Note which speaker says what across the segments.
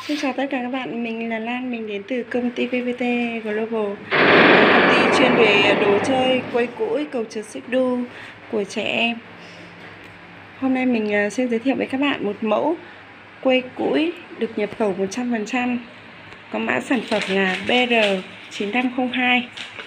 Speaker 1: Xin chào tất cả các bạn, mình là Lan, mình đến từ công ty PPT Global, công ty chuyên về đồ chơi, quây củi, cầu trượt xích đu của trẻ em. Hôm nay mình xin giới thiệu với các bạn một mẫu quây củi được nhập khẩu 100%, có mã sản phẩm là BR9502.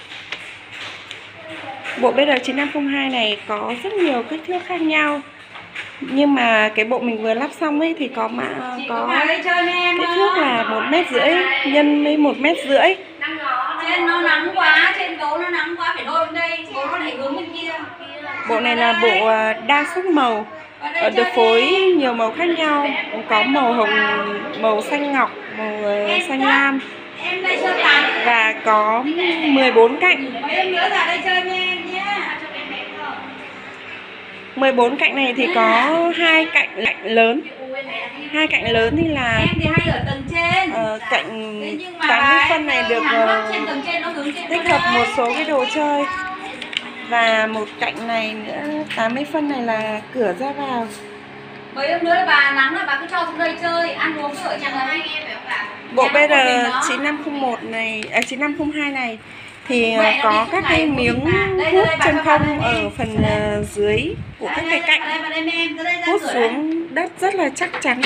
Speaker 1: Bộ BR9502 này có rất nhiều kích thước khác nhau, nhưng mà cái bộ mình vừa lắp xong ấy thì có kích thước là 1,5 m nhân với 1,5 m.
Speaker 2: Trên nó nắng quá, trên gấu nó nắng quá phải đôi bên đây, gấu nó lại hướng bên kia.
Speaker 1: Bộ này là bộ đa sắc màu, được phối nhiều màu khác nhau, có màu hồng, màu xanh ngọc, màu xanh lam và có 14 cạnh. 14 cạnh này thì có hai cạnh lớn. Hai cạnh lớn thì là cạnh 80 phân này được tích hợp một số cái đồ chơi, và một cạnh này nữa 80 phân này là cửa ra vào.
Speaker 2: Mấy hôm nữa là bà nắng là bà cứ cho xuống đây chơi, ăn uống ở chẳng là anh em phải không bà?
Speaker 1: Bộ BR9501 này, 9502 này thì có các cái miếng hút chân không ở phần dưới của các cái cạnh, hút xuống đất rất là chắc chắn.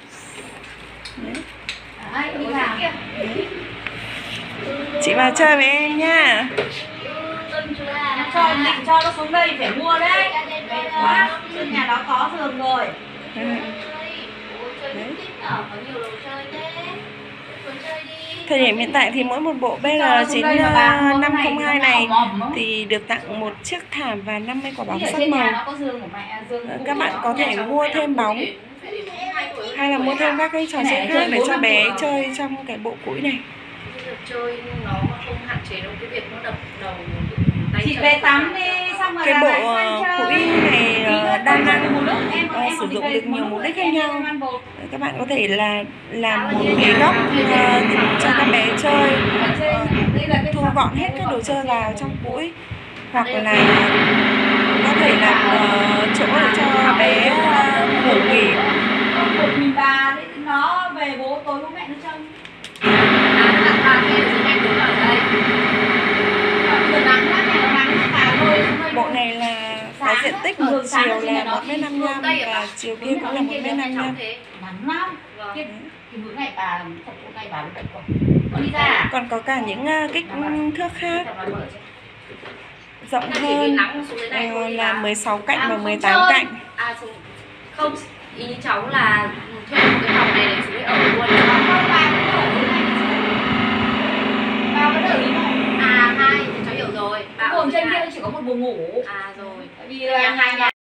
Speaker 1: Chị vào chơi với em nha.
Speaker 2: Cho nó xuống đây phải mua đấy. Trên nhà nó có giường rồi.
Speaker 1: Thời điểm hiện tại thì mỗi một bộ BR9502 này thì được tặng một chiếc thảm và 50 quả bóng sắc màu. Các bạn có thể mua thêm bóng hay là mua thêm các cái trò chơi khác để cho bé chơi trong cái bộ củi này.
Speaker 3: Chơi nó không hạn chế đâu cái việc nó đập đầu tay.
Speaker 2: Chị về tắm đi xong rồi
Speaker 1: cái bộ củi này đa năng, sử dụng được nhiều mục đích khác nhau. Các bạn có thể là làm một cái góc cho các bé chơi, thu gọn hết các đồ chơi vào trong củi, hoặc là có thể làm chỗ để cho bé ngủ nghỉ.
Speaker 2: Một mình bà đấy, nó về tối bố mẹ nó trông.
Speaker 1: Bộ này là có diện tích một chiều là 1,55 m và chiều kia cũng là 1,55 m.
Speaker 2: Nắng lắm. Cái bữa này bà thật bữa này bà mới đi ra.
Speaker 1: Còn có cả những kích thước khác rộng hơn, là 16 cạnh và 18 cạnh.
Speaker 3: Không, ý cháu là thuê một cái phòng này để chú ấy ở luôn.
Speaker 2: Không, bà vẫn ở dưới này. Bà vẫn ở dưới này.
Speaker 3: À, hai, cháu hiểu rồi.
Speaker 2: Buồng trên kia chỉ có một buồng ngủ.
Speaker 3: À rồi.
Speaker 2: Bởi vì là hai nhà